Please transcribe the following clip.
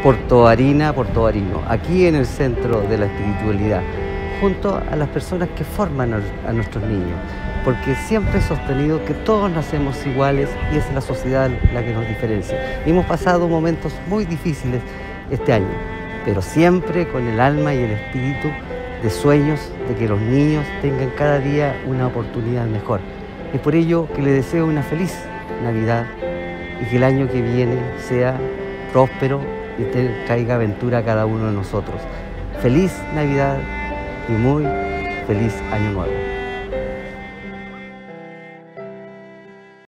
Portobarina, Portobarino, aquí en el centro de la espiritualidad, junto a las personas que forman a nuestros niños, porque siempre he sostenido que todos nacemos iguales y es la sociedad la que nos diferencia. Y hemos pasado momentos muy difíciles este año, pero siempre con el alma y el espíritu de sueños de que los niños tengan cada día una oportunidad mejor. Es por ello que les deseo una feliz Navidad y que el año que viene sea próspero y traiga aventura a cada uno de nosotros. Feliz Navidad y muy feliz Año Nuevo.